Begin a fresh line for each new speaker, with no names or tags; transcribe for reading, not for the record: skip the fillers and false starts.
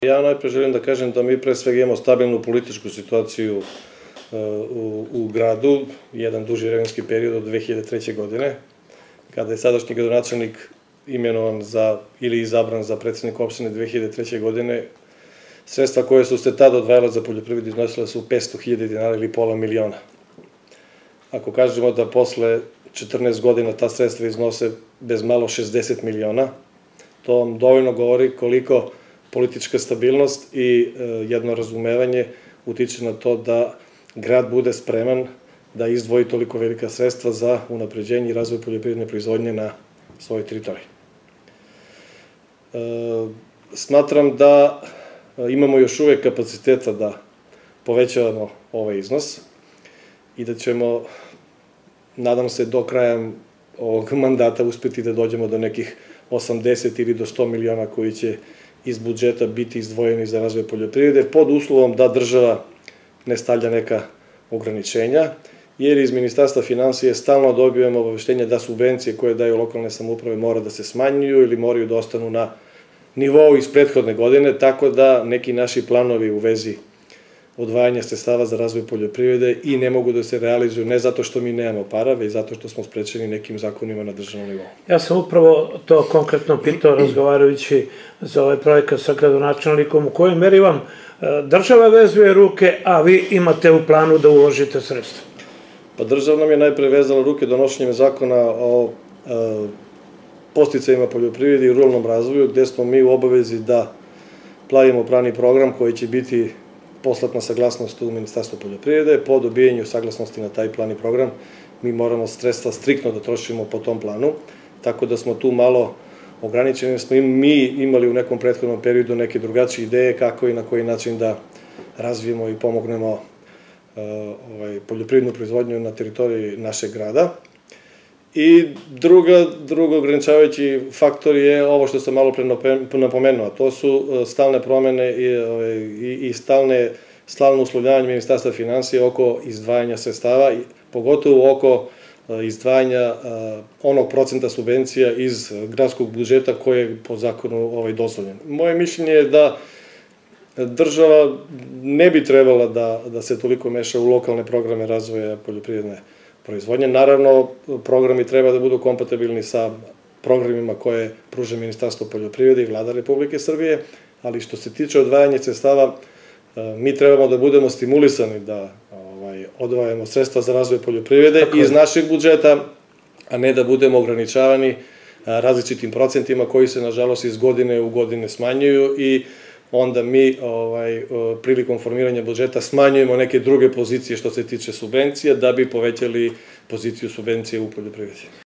Ja najpre želim da kažem da mi pre svega imamo stabilnu političku situaciju u gradu, jedan duži vremenski period od 2003. godine, kada je sadašnji gradonačelnik imenovan ili izabran za predsednika opštine 2003. godine. Sredstva koje su se tada odvajala za poljoprivredu iznosila su 500.000 dinara ili pola miliona. Ako kažemo da posle 14 godina ta sredstva iznose bez malo 60 miliona, to vam dovoljno govori koliko politička stabilnost i jedno razumevanje utiče na to da grad bude spreman da izdvoji toliko velika sredstva za unapređenje i razvoj poljoprivredne proizvodnje na svojoj teritoriji. Smatram da imamo još uvek kapaciteta da povećavamo ovaj iznos i da ćemo, nadam se, do kraja ovog mandata uspeti da dođemo do nekih 80 ili do 100 miliona koji će iz budžeta biti izdvojeni za razvoj poljoprivrede, pod uslovom da država ne stavlja neka ograničenja, jer iz Ministarstva finansija stalno dobijamo obaveštenje da subvencije koje daju lokalne samouprave mora da se smanjuju ili moraju da ostanu na nivou iz prethodne godine, tako da neki naši planovi u vezi odvajanja sredstava za razvoj poljoprivrede i ne mogu da se realizuju, ne zato što mi nemamo para, već zato što smo sprečeni nekim zakonima na državnom nivou.
Ja sam upravo to konkretno pitao razgovarajući za ovaj projekat sa gradonačelnikom, u kojoj meri vam država vezuje ruke, a vi imate u planu da uložite sredstva.
Pa država nam je najpre vezala ruke donošenjem zakona o podsticajima poljoprivrede i ruralnom razvoju, gde smo mi u obavezi da pravimo plani program koji će biti poslat na saglasnost u Ministarstvu poljoprivrede. Po dobijenju saglasnosti na taj plan i program mi moramo sredstva striktno da trošimo po tom planu, tako da smo tu malo ograničeni. Smo mi imali u nekom prethodnom periodu neke drugačije ideje kako i na koji način da razvijemo i pomognemo poljoprivrednu proizvodnju na teritoriji našeg grada. I drugo ograničavajući faktor je ovo što sam malo pre napomenuo, a to su stalne promene i stalno uslovljavanje Ministarstva finansija oko izdvajanja sredstava, pogotovo oko izdvajanja onog procenta subvencija iz gradskog budžeta koje je po zakonu dozvoljeno. Moje mišljenje je da država ne bi trebala da se toliko meša u lokalne programe razvoja poljoprivredne proizvodnje. Naravno, programi treba da budu kompatibilni sa programima koje pruža Ministarstvo poljoprivrede i Vlada Republike Srbije, ali što se tiče odvajanja sredstava, mi trebamo da budemo stimulisani da odvajamo sredstva za razvoj poljoprivrede iz našeg budžeta, a ne da budemo ograničavani različitim procentima koji se, nažalost, iz godine u godine smanjuju i onda mi prilikom formiranja budžeta smanjujemo neke druge pozicije što se tiče subvencija da bi povećali poziciju subvencije u poljoprivredi.